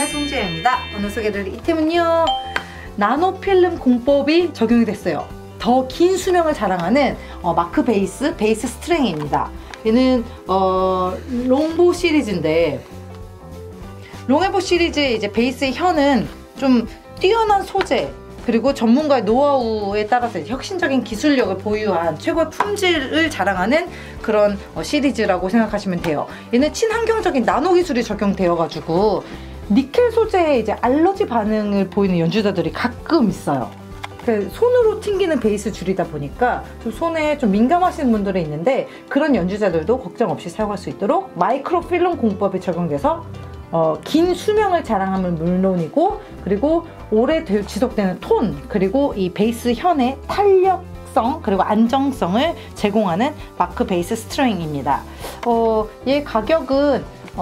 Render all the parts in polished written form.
안녕하세요, 송지혜입니다. 오늘 소개해드릴 이템은요, 나노필름 공법이 적용이 됐어요. 더 긴 수명을 자랑하는 마크 베이스 스트링입니다. 얘는 롱보 시리즈인데, 롱에보 시리즈의 이제 베이스의 혀는 좀 뛰어난 소재 그리고 전문가의 노하우에 따라서 혁신적인 기술력을 보유한 최고의 품질을 자랑하는 그런 시리즈라고 생각하시면 돼요. 얘는 친환경적인 나노 기술이 적용되어 가지고 니켈 소재에 이제 알러지 반응을 보이는 연주자들이 가끔 있어요. 손으로 튕기는 베이스 줄이다 보니까 좀 손에 좀 민감하신 분들이 있는데, 그런 연주자들도 걱정 없이 사용할 수 있도록 마이크로필름 공법이 적용돼서 긴 수명을 자랑하면 물론이고, 그리고 오래 지속되는 톤, 그리고 이 베이스 현의 탄력성 그리고 안정성을 제공하는 마크 베이스 스트링입니다. 얘 가격은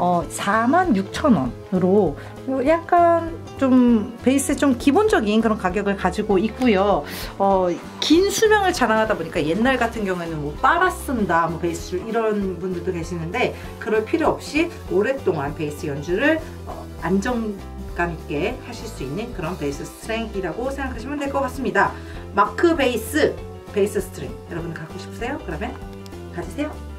46,000원으로 약간 좀 베이스 좀 기본적인 그런 가격을 가지고 있고요. 긴 수명을 자랑하다 보니까 옛날 같은 경우에는 뭐 빨아 쓴다, 뭐 베이스 줄 이런 분들도 계시는데, 그럴 필요 없이 오랫동안 베이스 연주를 안정감 있게 하실 수 있는 그런 베이스 스트링이라고 생각하시면 될 것 같습니다. 마크 베이스 스트링 여러분 갖고 싶으세요? 그러면 가지세요.